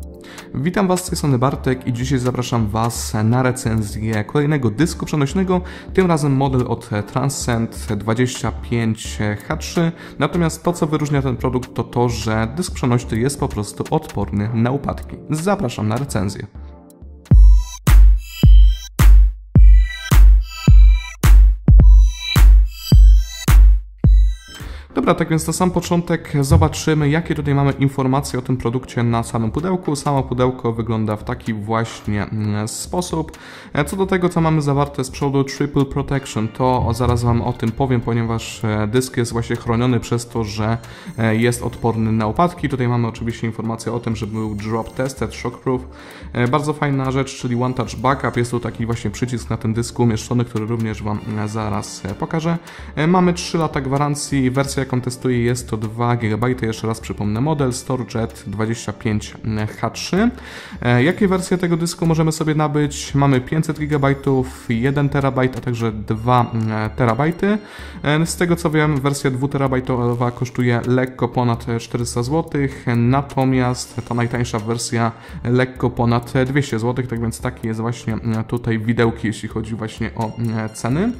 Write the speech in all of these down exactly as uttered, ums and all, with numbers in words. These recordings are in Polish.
Witam Was, z tej strony Bartek i dzisiaj zapraszam Was na recenzję kolejnego dysku przenośnego, tym razem model od Transcend dwadzieścia pięć H trzy. Natomiast to, co wyróżnia ten produkt, to to, że dysk przenośny jest po prostu odporny na upadki. Zapraszam na recenzję. Dobra, tak więc na sam początek zobaczymy, jakie tutaj mamy informacje o tym produkcie na samym pudełku. Samo pudełko wygląda w taki właśnie sposób. Co do tego, co mamy zawarte z przodu, Triple Protection, to zaraz Wam o tym powiem, ponieważ dysk jest właśnie chroniony przez to, że jest odporny na upadki. Tutaj mamy oczywiście informację o tym, że był Drop Tested, Shockproof. Bardzo fajna rzecz, czyli One Touch Backup. Jest tu taki właśnie przycisk na tym dysku umieszczony, który również Wam zaraz pokażę. Mamy trzy lata gwarancji, wersja jaką testuję jest to dwa gigabajty, jeszcze raz przypomnę model StoreJet dwadzieścia pięć H trzy. Jakie wersje tego dysku możemy sobie nabyć? Mamy pięćset gigabajtów, jeden terabajt, a także dwa terabajty. Z tego co wiem, wersja dwa terabajtowa kosztuje lekko ponad czterysta złotych, natomiast ta najtańsza wersja lekko ponad dwieście złotych, tak więc taki jest właśnie tutaj widełki, jeśli chodzi właśnie o ceny.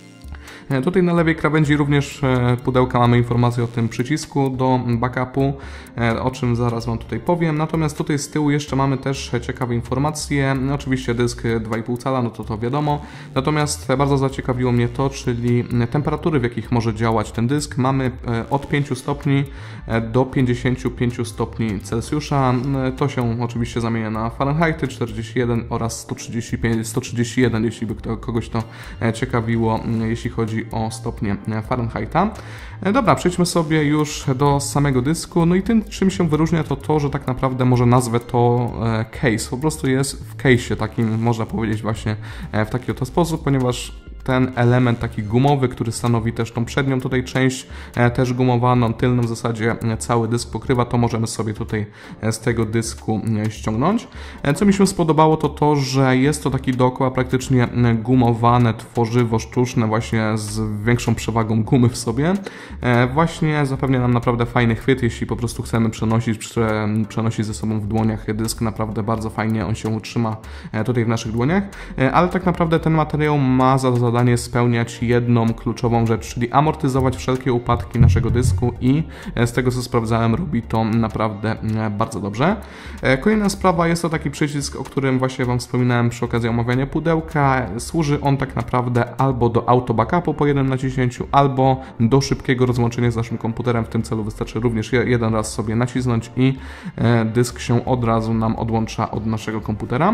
Tutaj na lewej krawędzi również pudełka mamy informację o tym przycisku do backupu, o czym zaraz Wam tutaj powiem. Natomiast tutaj z tyłu jeszcze mamy też ciekawe informacje. Oczywiście dysk dwa i pół cala, no to to wiadomo. Natomiast bardzo zaciekawiło mnie to, czyli temperatury, w jakich może działać ten dysk. Mamy od pięciu stopni do pięćdziesięciu pięciu stopni Celsjusza. To się oczywiście zamienia na Fahrenheity czterdzieści jeden oraz sto trzydzieści pięć, sto trzydzieści jeden, jeśli by kogoś to ciekawiło, jeśli chodzi o stopnie Fahrenheita. Dobra, przejdźmy sobie już do samego dysku. No i tym, czym się wyróżnia, to to, że tak naprawdę może nazwę to case. Po prostu jest w case'ie takim, można powiedzieć właśnie w taki oto sposób, ponieważ ten element taki gumowy, który stanowi też tą przednią tutaj część, też gumowaną, tylną w zasadzie cały dysk pokrywa, to możemy sobie tutaj z tego dysku ściągnąć. Co mi się spodobało, to to, że jest to taki dookoła praktycznie gumowane tworzywo sztuczne właśnie z większą przewagą gumy w sobie. Właśnie zapewnia nam naprawdę fajny chwyt, jeśli po prostu chcemy przenosić, przenosić ze sobą w dłoniach dysk, naprawdę bardzo fajnie on się utrzyma tutaj w naszych dłoniach, ale tak naprawdę ten materiał ma za zadanie spełniać jedną kluczową rzecz, czyli amortyzować wszelkie upadki naszego dysku i z tego co sprawdzałem robi to naprawdę bardzo dobrze. Kolejna sprawa jest to taki przycisk, o którym właśnie Wam wspominałem przy okazji omawiania pudełka. Służy on tak naprawdę albo do auto backupu po jednym naciśnięciu, albo do szybkiego rozłączenia z naszym komputerem. W tym celu wystarczy również jeden raz sobie nacisnąć i dysk się od razu nam odłącza od naszego komputera.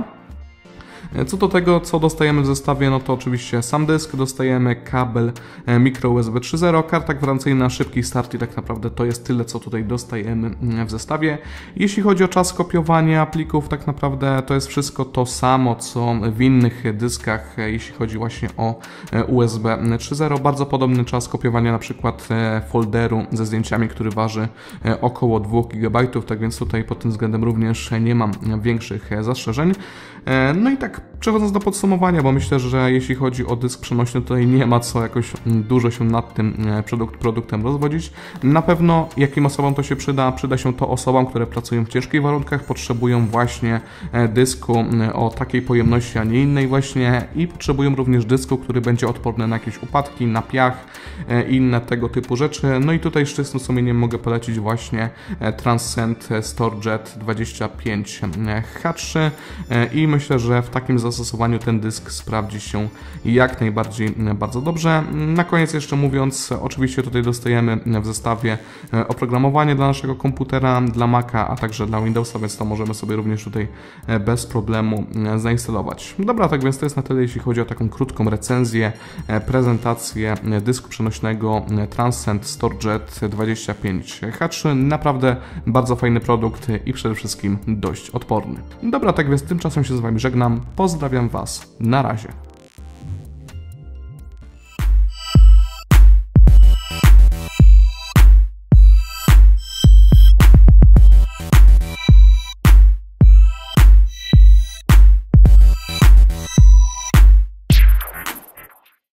Co do tego, co dostajemy w zestawie, no to oczywiście sam dysk, dostajemy kabel micro U S B trzy zero, karta gwarancyjna, szybki start i tak naprawdę to jest tyle, co tutaj dostajemy w zestawie. Jeśli chodzi o czas kopiowania plików, tak naprawdę to jest wszystko to samo, co w innych dyskach, jeśli chodzi właśnie o U S B trzy zero. Bardzo podobny czas kopiowania na przykład folderu ze zdjęciami, który waży około dwóch gigabajtów, tak więc tutaj pod tym względem również nie mam większych zastrzeżeń. No i tak przechodząc do podsumowania, bo myślę, że jeśli chodzi o dysk przenośny, tutaj nie ma co jakoś dużo się nad tym produkt, produktem rozwodzić. Na pewno jakim osobom to się przyda? Przyda się to osobom, które pracują w ciężkich warunkach, potrzebują właśnie dysku o takiej pojemności, a nie innej właśnie i potrzebują również dysku, który będzie odporny na jakieś upadki, na piach i inne tego typu rzeczy. No i tutaj z czystym sumieniem mogę polecić właśnie Transcend StoreJet dwadzieścia pięć H trzy i myślę, że w takim zastosowaniu ten dysk sprawdzi się jak najbardziej bardzo dobrze. Na koniec jeszcze mówiąc, oczywiście tutaj dostajemy w zestawie oprogramowanie dla naszego komputera, dla Maca, a także dla Windowsa, więc to możemy sobie również tutaj bez problemu zainstalować. Dobra, tak więc to jest na tyle, jeśli chodzi o taką krótką recenzję, prezentację dysku przenośnego Transcend StoreJet dwadzieścia pięć H trzy. Naprawdę bardzo fajny produkt i przede wszystkim dość odporny. Dobra, tak więc tymczasem się z Wami żegnam. Pozdrawiam Was. Na razie.